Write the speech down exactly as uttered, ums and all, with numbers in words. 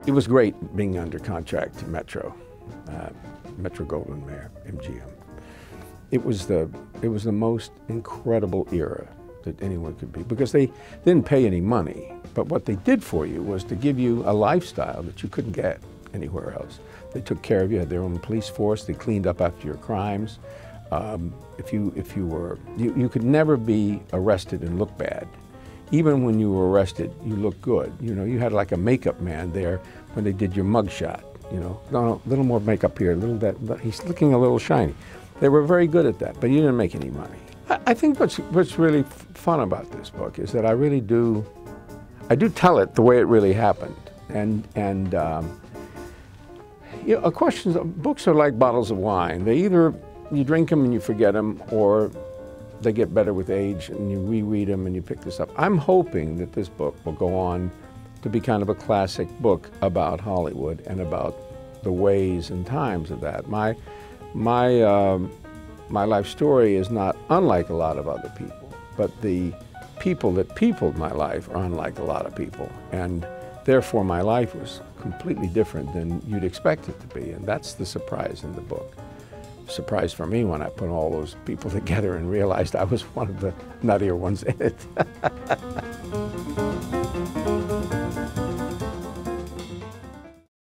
It was great being under contract to Metro, uh, Metro-Goldwyn-Mayer, M G M. It was the it was the most incredible era that anyone could be, because they didn't pay any money, but what they did for you was to give you a lifestyle that you couldn't get anywhere else. They took care of you, had their own police force, they cleaned up after your crimes. Um, if you if you were you, you could never be arrested and look bad. Even when you were arrested, you looked good. You know, you had like a makeup man there when they did your mug shot. You know, no, a little more makeup here, a little that, he's looking a little shiny. They were very good at that, but you didn't make any money. I, I think what's what's really fun about this book is that I really do, I do tell it the way it really happened, and and um, you know, questions. Books are like bottles of wine. They either you drink them and you forget them, or they get better with age and you reread them and you pick this up. I'm hoping that this book will go on to be kind of a classic book about Hollywood and about the ways and times of that. My, my, um, my life story is not unlike a lot of other people, but the people that peopled my life are unlike a lot of people. And therefore my life was completely different than you'd expect it to be. And that's the surprise in the book. Surprise for me when I put all those people together and realized I was one of the nuttier ones in it.